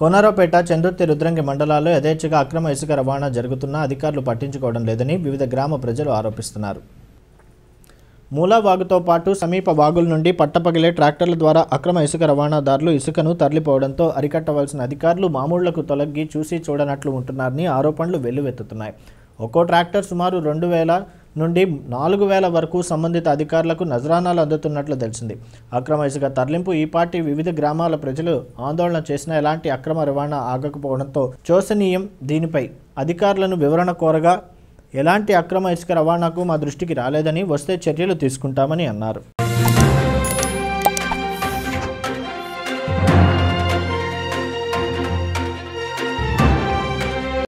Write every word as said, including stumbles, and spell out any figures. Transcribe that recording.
కోనరావుపేట, చందుర్తి, రుద్రంగి మండలాల్లో యథేచ్ఛగా అక్రమ ఇసుక రవాణా జరుగుతున్నా అధికారులు పట్టించుకోవడం లేదని వివిధ గ్రామ ప్రజలు ఆరోపిస్తున్నారు. మూలా వాగుతో పాటు సమీప వాగుల నుండి పట్టపగిలే ట్రాక్టర్ల ద్వారా అక్రమ ఇసుక రవాణాదారులు ఇసుకను తరలిపోవడంతో అరికట్టవలసిన అధికారులు మామూళ్లకు తొలగి చూసి చూడనట్లు ఉంటున్నారని ఆరోపణలు వెల్లువెత్తుతున్నాయి. ఒక్కో ట్రాక్టర్ సుమారు రెండు వేల నుండి నాలుగు వేల వరకు సంబంధిత అధికారులకు నజరానాలు అందుతున్నట్లు తెలిసింది. అక్రమ ఇసుక తరలింపు ఈ పార్టీ వివిధ గ్రామాల ప్రజలు ఆందోళన చేసిన ఎలాంటి అక్రమ రవాణా ఆగకపోవడంతో శోచనీయం. దీనిపై అధికారులను వివరణ కోరగా ఎలాంటి అక్రమ ఇసుక రవాణాకు మా దృష్టికి రాలేదని, వస్తే చర్యలు తీసుకుంటామని అన్నారు.